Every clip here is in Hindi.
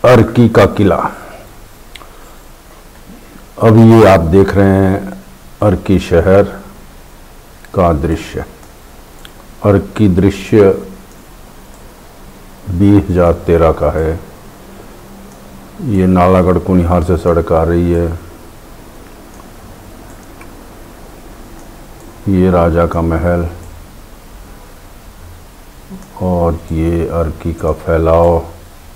अर्की का किला। अब ये आप देख रहे हैं अर्की शहर का दृश्य। अर्की दृश्य 2013 का है। ये नालागढ़ कुनिहार से सड़क आ रही है। ये राजा का महल और ये अर्की का फैलाव।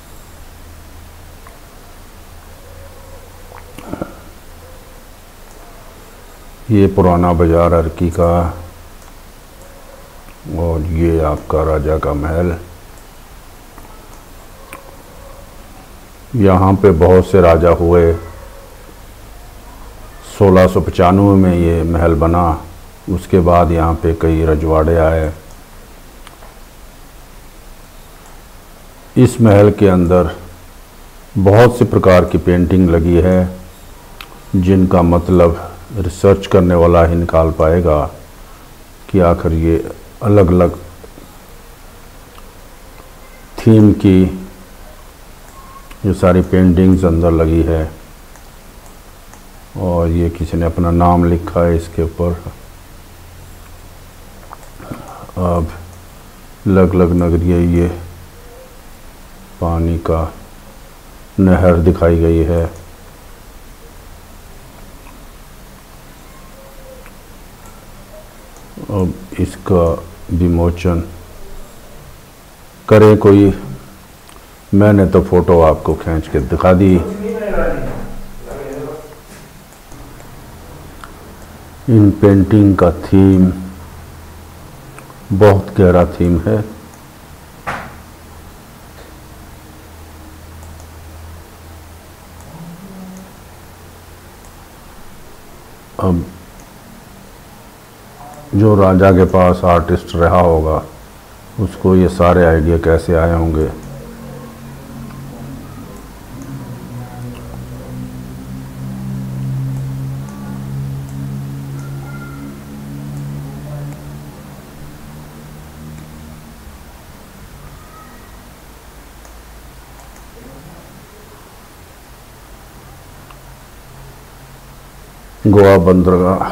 ये पुराना बाजार अर्की का और ये आपका राजा का महल। यहाँ पे बहुत से राजा हुए। 1695 में ये महल बना। उसके बाद यहाँ पे कई रजवाड़े आए। इस महल के अंदर बहुत से प्रकार की पेंटिंग लगी है, जिनका मतलब रिसर्च करने वाला ही निकाल पाएगा कि आखिर ये अलग अलग थीम की जो सारी पेंटिंग्स अंदर लगी है। और ये किसी ने अपना नाम लिखा है इसके ऊपर। अब अलग अलग नगरिया ये पानी का नहर दिखाई गई है। अब इसका विमोचन करे कोई। मैंने तो फोटो आपको खींच के दिखा दी। इन पेंटिंग का थीम बहुत गहरा थीम है। अब जो राजा के पास आर्टिस्ट रहा होगा उसको ये सारे आइडिया कैसे आए होंगे। गोवा बंदरगाह।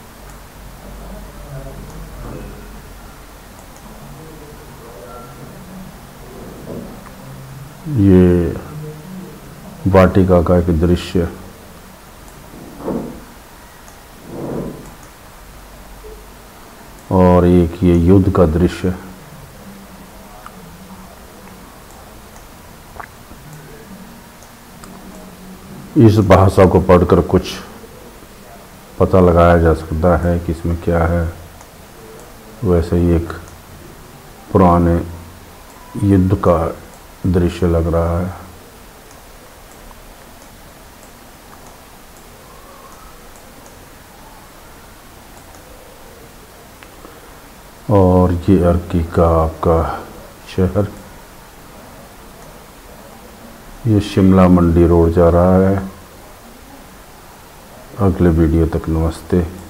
ये वाटिका का एक दृश्य। और एक ये युद्ध का दृश्य। इस भाषा को पढ़कर कुछ पता लगाया जा सकता है कि इसमें क्या है। वैसे ही एक पुराने युद्ध का दृश्य लग रहा है। और ये अर्की का आपका शहर। ये शिमला मंडी रोड जा रहा है। अगले वीडियो तक नमस्ते।